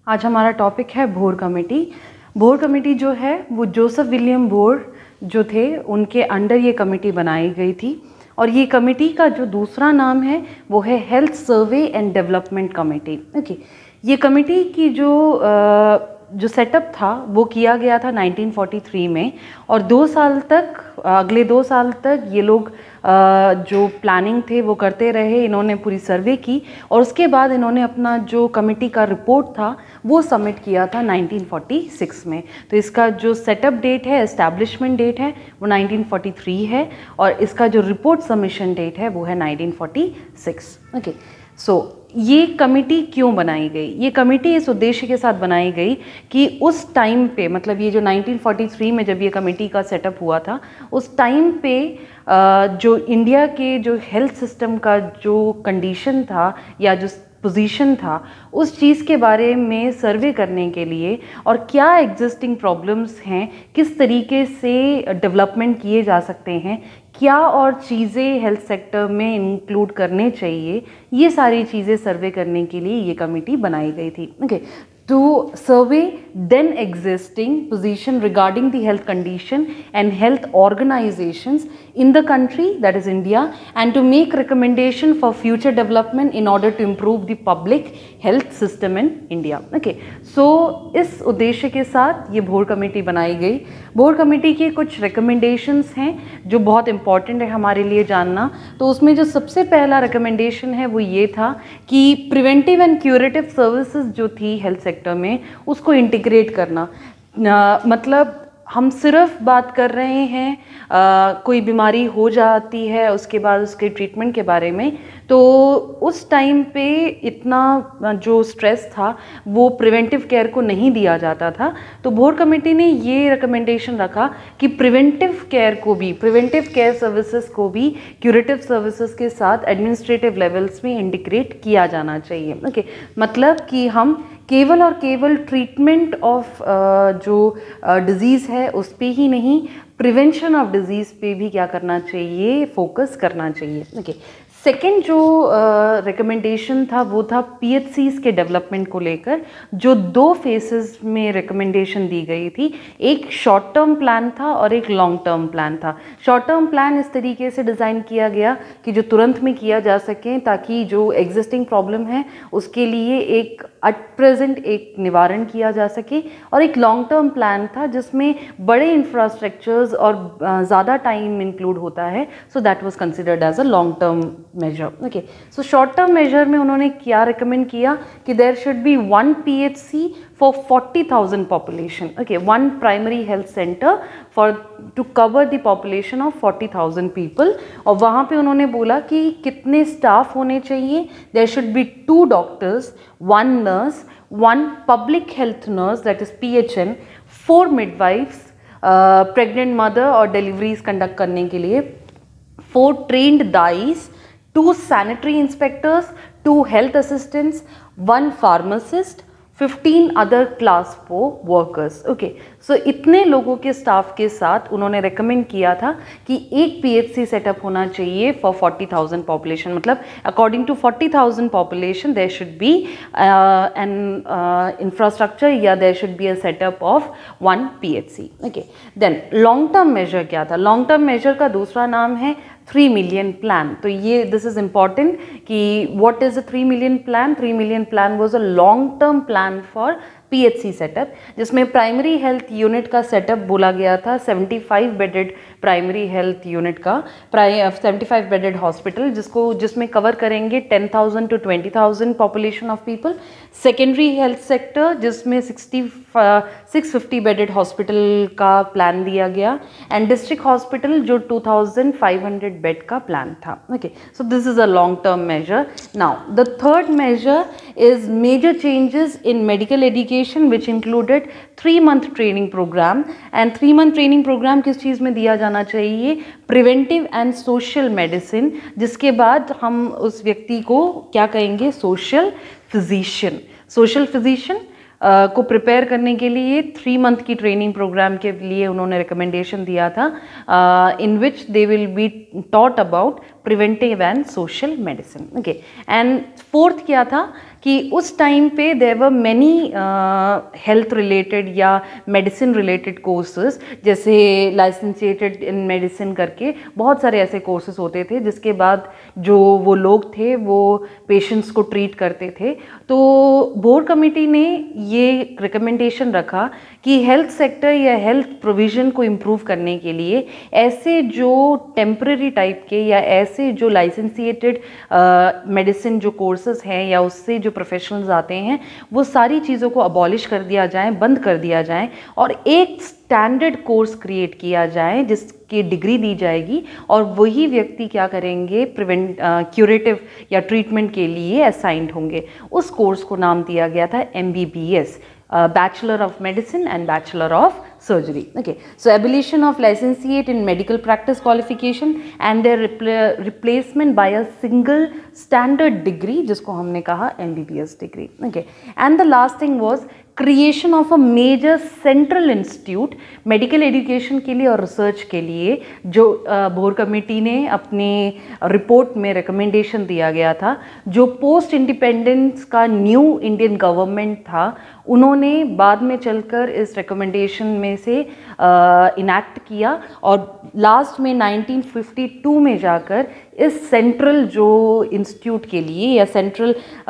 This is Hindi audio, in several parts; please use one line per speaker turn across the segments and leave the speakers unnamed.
आज हमारा टॉपिक है बोर कमेटी। बोर कमेटी जो है वो जोसेफ विलियम बोर जो थे उनके अंडर ये कमेटी बनाई गई थी और ये कमेटी का जो दूसरा नाम है वो है health survey and development committee. Okay, ये कमेटी की जो सेटअप था वो किया गया था 1943 में और अगले 2 साल तक ये लोग जो प्लानिंग थे वो करते रहे। इन्होंने पूरी सर्वे की और उसके बाद इन्होंने अपना जो कमेटी का रिपोर्ट था वो सबमिट किया था 1946 में। तो इसका जो सेटअप डेट है, एस्टैब्लिशमेंट डेट है वो 1943 है और इसका जो रिपोर्ट सबमिशन डेट है वो है 1946। ओके, सो ये कमेटी क्यों बनाई गई? ये कमेटी इस उद्देश्य के साथ बनाई गई कि उस टाइम पे, मतलब ये जो 1943 में जब ये कमेटी का सेटअप हुआ था, उस टाइम पे जो इंडिया के जो हेल्थ सिस्टम का जो कंडीशन था या जो पोजीशन था उस चीज़ के बारे में सर्वे करने के लिए और क्या एग्जिस्टिंग प्रॉब्लम्स हैं, किस तरीके से डेवलपमेंट किए जा सकते हैं, क्या और चीज़ें हेल्थ सेक्टर में इंक्लूड करने चाहिए, ये सारी चीज़ें सर्वे करने के लिए ये कमेटी बनाई गई थी। Okay, to survey then existing position regarding the health condition and health organizations in the country, that is India, and to make recommendation for future development in order to improve the public health system in India. Okay, so इस उद्देश्य के साथ ये बोर कमेटी बनाई गई। बोर कमेटी के कुछ recommendations हैं जो बहुत important है हमारे लिए जानना। तो उसमें जो सबसे पहला recommendation है वो ये था कि preventive and curative services जो थी हेल्थ सेक्टर में उसको इंटीग्रेट करना। मतलब हम सिर्फ बात कर रहे हैं कोई बीमारी हो जाती है उसके बाद उसके ट्रीटमेंट के बारे में, तो उस टाइम पे इतना जो स्ट्रेस था वो प्रिवेंटिव केयर को नहीं दिया जाता था। तो बोर कमेटी ने ये रिकमेंडेशन रखा कि प्रिवेंटिव केयर सर्विसेज को भी क्यूरेटिव सर्विसेज के साथ एडमिनिस्ट्रेटिव लेवल्स में इंटीग्रेट किया जाना चाहिए। ओके, मतलब कि हम केवल और केवल ट्रीटमेंट ऑफ जो डिज़ीज़ है उस पे ही नहीं, प्रिवेंशन ऑफ डिज़ीज़ पे भी क्या करना चाहिए, फोकस करना चाहिए। ओके, सेकेंड जो रिकमेंडेशन था वो था PHCs के डेवलपमेंट को लेकर, जो 2 फेसेस में रिकमेंडेशन दी गई थी। एक शॉर्ट टर्म प्लान था और एक लॉन्ग टर्म प्लान था। शॉर्ट टर्म प्लान इस तरीके से डिज़ाइन किया गया कि जो तुरंत में किया जा सके ताकि जो एग्जिस्टिंग प्रॉब्लम है उसके लिए एक एट प्रेजेंट एक निवारण किया जा सके, और एक लॉन्ग टर्म प्लान था जिसमें बड़े इंफ्रास्ट्रक्चर्स और ज़्यादा टाइम इंक्लूड होता है। So that was considered as a long term measure. Okay, so short term measure में उन्होंने क्या रिकमेंड किया कि there should be 1 PHC for 40,000 population. Okay, 1 primary health center to cover the population of 40,000 people. और वहाँ पे उन्होंने बोला कि कितने स्टाफ होने चाहिए। There should be 2 doctors, 1 nurse, 1 public health nurse, that is PHN, 4 midwives, pregnant mother और deliveries conduct करने के लिए, 4 trained दाइस, 2 sanitary inspectors, 2 health assistants, 1 pharmacist, 15 other class 4 workers. Okay, so इतने लोगों के स्टाफ के साथ उन्होंने रेकमेंड किया था कि एक PHC सेटअप होना चाहिए फॉर 40,000 पॉपुलेशन। मतलब according to 40,000 population there should be an infrastructure या there should be a setup of 1 PHC। Okay, then long term measure क्या था? लॉन्ग टर्म मेजर का दूसरा नाम है 3 million plan। तो ये दिस इज इम्पॉर्टेंट कि what is a 3 million plan? 3 million plan was a long term plan for PHC setup, जिसमें प्राइमरी हेल्थ यूनिट का सेटअप बोला गया था 75 बेडेड प्राइमरी हेल्थ यूनिट का 75 बेडेड हॉस्पिटल जिसमें कवर करेंगे 10,000 to 20,000 population of people. Secondary health sector जिसमें 650 बेडेड हॉस्पिटल का प्लान दिया गया, एंड डिस्ट्रिक्ट हॉस्पिटल जो 2,500 बेड का प्लान था। Okay, so this is a long term measure. Now the third measure is major changes in medical education which included 3-month training program. And 3-month training program किस चीज़ में दिया जाना चाहिए? प्रिवेंटिव एंड सोशल मेडिसिन, जिसके बाद हम उस व्यक्ति को क्या कहेंगे? सोशल फिजिशियन को प्रिपेयर करने के लिए 3 month की ट्रेनिंग प्रोग्राम के लिए उन्होंने रिकमेंडेशन दिया था, in which they will be taught about preventive and social medicine. Okay, and fourth क्या था कि उस टाइम पे there were many health related या मेडिसिन रिलेटेड कोर्सेज, जैसे लाइसेंसिएटेड इन मेडिसिन करके बहुत सारे ऐसे कोर्सेज होते थे जिसके बाद जो वो लोग थे वो पेशेंट्स को ट्रीट करते थे। तो बोर्ड कमेटी ने ये रिकमेंडेशन रखा कि हेल्थ सेक्टर या हेल्थ प्रोविज़न को इम्प्रूव करने के लिए ऐसे जो टेम्पररी टाइप के या ऐसे जो लाइसेंसिएटेड मेडिसिन जो कोर्सेज हैं या उससे जो प्रोफेशनल्स आते हैं वो सारी चीज़ों को अबॉलिश कर दिया जाए, बंद कर दिया जाए और एक स्टैंडर्ड कोर्स क्रिएट किया जाए जिसकी डिग्री दी जाएगी और वही व्यक्ति क्या करेंगे, क्यूरेटिव या ट्रीटमेंट के लिए असाइंड होंगे। उस कोर्स को नाम दिया गया था MBBS, Bachelor of Medicine and Bachelor of Surgery. Okay, so abolition of licentiate in medical practice qualification and their replacement by a single standard degree जिसको हमने कहा MBBS degree. Okay, and the last thing was creation of a major central institute medical education के लिए और रिसर्च के लिए, जो बोर्ड कमेटी ने अपने रिपोर्ट में रिकमेंडेशन दिया गया था। जो पोस्ट इंडिपेंडेंस का न्यू इंडियन गवर्नमेंट था उन्होंने बाद में चलकर इस रिकमेंडेशन में से इनैक्ट किया और लास्ट में 1952 में जाकर इस सेंट्रल जो इंस्टीट्यूट के लिए या central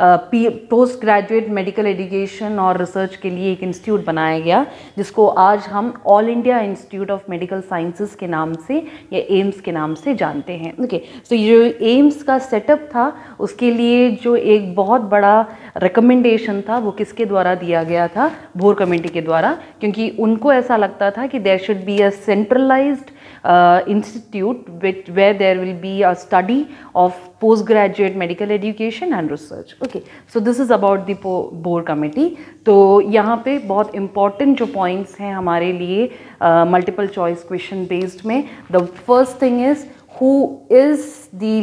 post graduate medical education और रिसर्च के लिए एक इंस्टीट्यूट बनाया गया जिसको आज हम All India Institute of Medical Sciences के नाम से या एम्स के नाम से जानते हैं। ओके, सो ये जो एम्स का सेटअप था उसके लिए जो एक बहुत बड़ा रिकमेंडेशन था वो किसके द्वारा दिया गया था? बोर्ड कमेटी के द्वारा, क्योंकि उनको ऐसा लगता था कि there should be a centralised institute where there will be a study of postgraduate medical education and research. Okay, so this is about the board committee. तो यहाँ पे बहुत important जो points हैं हमारे लिए multiple choice question based में, the first thing is who is the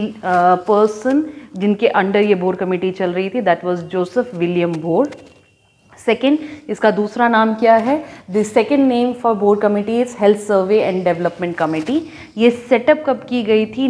person जिनके under ये board committee चल रही थी, that was Joseph William Board. Second, इसका दूसरा नाम क्या है? The second name for board committee is health survey and development committee. ये सेटअप कब की गई थी?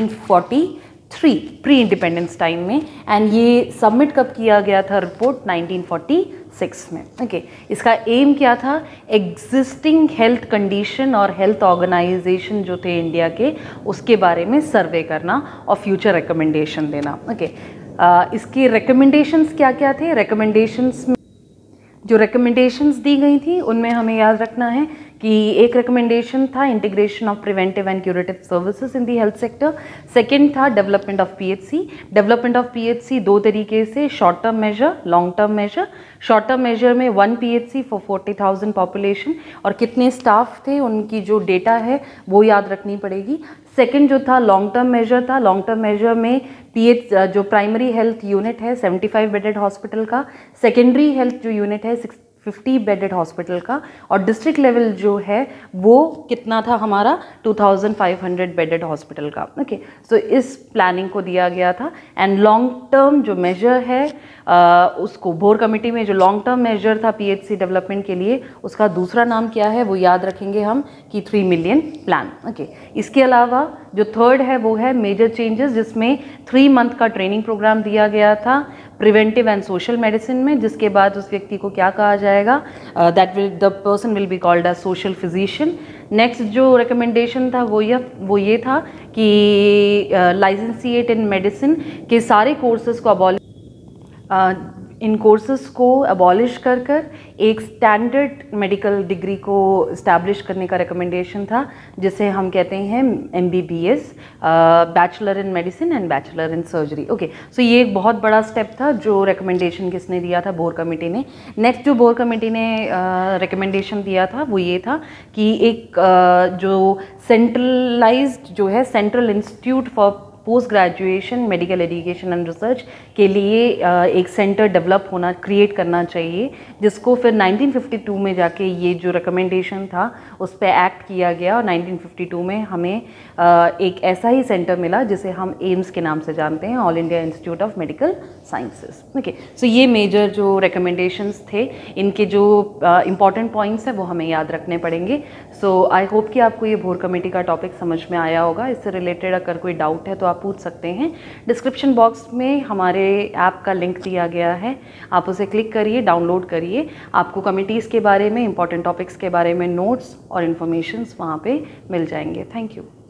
1943 प्री इंडिपेंडेंस टाइम में, एंड ये सबमिट कब किया गया था रिपोर्ट? 1946 में। ओके, इसका एम क्या था? एग्जिस्टिंग हेल्थ कंडीशन और हेल्थ ऑर्गेनाइजेशन जो थे इंडिया के उसके बारे में सर्वे करना और फ्यूचर रिकमेंडेशन देना। ओके, इसके रिकमेंडेशंस क्या क्या थे? रिकमेंडेशंस में जो रिकमेंडेशंस दी गई थी उनमें हमें याद रखना है कि एक रिकमेंडेशन था integration of preventive and curative services in the health sector. Second था development of PHC। Development of PHC दो तरीके से, short term measure, long term measure. Short term measure में 1 PHC फॉर 40,000 पॉपुलेशन और कितने स्टाफ थे उनकी जो डेटा है वो याद रखनी पड़ेगी। सेकंड जो था लॉन्ग टर्म मेजर था। लॉन्ग टर्म मेजर में जो प्राइमरी हेल्थ यूनिट है 75 बेडेड हॉस्पिटल का, सेकेंडरी हेल्थ जो यूनिट है 50 बेडेड हॉस्पिटल का, और डिस्ट्रिक्ट लेवल जो है वो कितना था हमारा? 2500 बेडेड हॉस्पिटल का। ओके, सो इस प्लानिंग को दिया गया था। एंड लॉन्ग टर्म जो मेजर है उसको बोर्ड कमेटी में जो लॉन्ग टर्म मेजर था PHC डेवलपमेंट के लिए उसका दूसरा नाम क्या है वो याद रखेंगे हम कि 3 मिलियन प्लान। ओके, इसके अलावा जो थर्ड है वो है मेजर चेंजेस, जिसमें 3 मंथ का ट्रेनिंग प्रोग्राम दिया गया था प्रिवेंटिव एंड सोशल मेडिसिन में, जिसके बाद उस व्यक्ति को क्या कहा जाएगा? The person will be called as social physician. Next जो रिकमेंडेशन था वो ये था कि लाइसेंसिएट इन मेडिसिन के सारे कोर्सेज को इन कोर्सेज को अबॉलिश कर एक स्टैंडर्ड मेडिकल डिग्री को इस्टेब्लिश करने का रिकमेंडेशन था जिसे हम कहते हैं MBBS, bachelor in medicine and bachelor in surgery. Okay, so ये एक बहुत बड़ा स्टेप था जो रिकमेंडेशन किसने दिया था? बोर्ड कमेटी ने। नेक्स्ट जो बोर्ड कमेटी ने रिकमेंडेशन दिया था वो ये था कि एक जो सेंट्रलाइज्ड जो है central institute for post graduation medical education and research के लिए एक सेंटर डेवलप होना, क्रिएट करना चाहिए, जिसको फिर 1952 में जाके ये जो रिकमेंडेशन था उस पर एक्ट किया गया और 1952 में हमें एक ऐसा ही सेंटर मिला जिसे हम एम्स के नाम से जानते हैं, All India Institute of Medical Sciences. Okay, so ये मेजर जो रिकमेंडेशंस थे, इनके जो इंपॉर्टेंट पॉइंट्स हैं वो हमें याद रखने पड़ेंगे। सो आई होप कि आपको ये बोर्ड कमेटी का टॉपिक समझ में आया होगा। इससे रिलेटेड अगर कोई डाउट है तो आप पूछ सकते हैं। डिस्क्रिप्शन बॉक्स में हमारे ऐप का लिंक दिया गया है, आप उसे क्लिक करिए, डाउनलोड करिए। आपको कमिटीज़ के बारे में, इंपॉर्टेंट टॉपिक्स के बारे में नोट्स और इन्फॉर्मेशंस वहाँ पे मिल जाएंगे। Thank you.